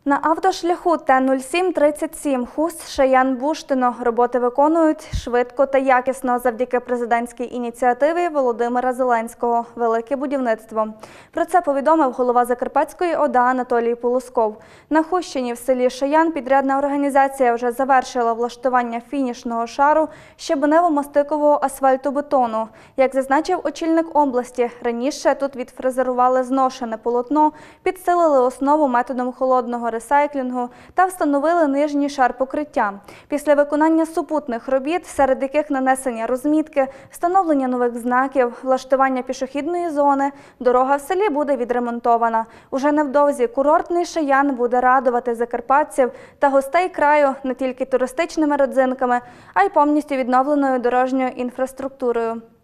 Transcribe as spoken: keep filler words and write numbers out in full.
На автошляху Т нуль сім тридцять сім Хуст-Шаян-Буштино роботи виконують швидко та якісно завдяки президентській ініціативі Володимира Зеленського «Велике будівництво». Про це повідомив голова Закарпатської О Да Анатолій Полосков. На Хустщині в селі Шаян підрядна організація вже завершила влаштування фінішного шару щебенево-мастикового асфальтобетону. Як зазначив очільник області, раніше тут відфрезерували зношене полотно, підсилили основу методом холодного ресайклінгу та встановили нижній шар покриття. Після виконання супутних робіт, серед яких нанесення розмітки, встановлення нових знаків, влаштування пішохідної зони, дорога в селі буде відремонтована. Уже невдовзі курортний Шаян буде радувати закарпатців та гостей краю не тільки туристичними родзинками, а й повністю відновленою дорожньою інфраструктурою.